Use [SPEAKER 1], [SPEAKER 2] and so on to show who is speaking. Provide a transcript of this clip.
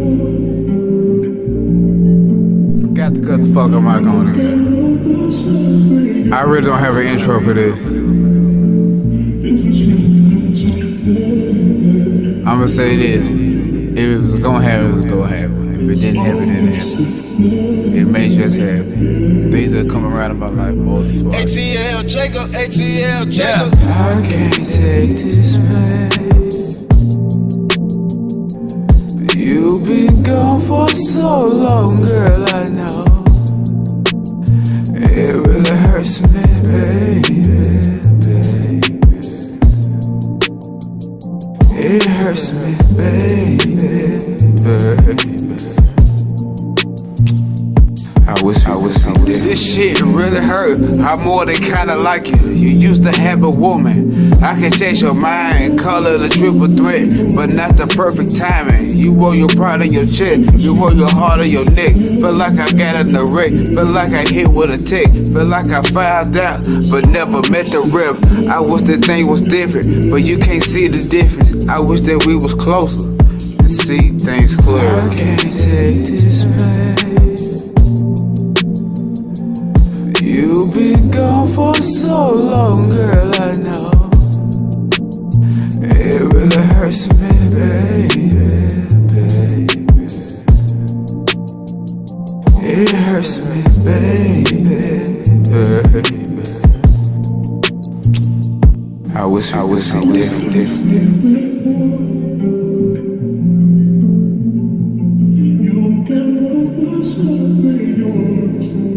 [SPEAKER 1] Forgot to cut the fuck up mic on it. I really don't have an intro for this. I'ma say this. If it was gonna happen, it was gonna happen. If it didn't happen, it didn't happen. It may just happen. Things that come around in my life more than twice.
[SPEAKER 2] ATL Jacob, ATL Jacob.
[SPEAKER 1] I can't take this pain. You've been gone for so long, girl, I know. It really hurts me, baby. It hurts me, baby. I wish this shit really hurt. I'm more than kinda like you. You used to have a woman. I can change your mind, call it a triple threat, but not the perfect timing. You wore your pride on your chest, you wore your heart on your neck. Feel like I got in the wreck, feel like I hit with a tick, feel like I found out, but never met the rep. I wish the thing was different, but you can't see the difference. I wish that we was closer and see things clearer. I can't take this pain. You've been gone for so long, girl, I know. It really hurts me, baby. It hurts me, baby. I wish it different.
[SPEAKER 3] You can't walk this way, yours.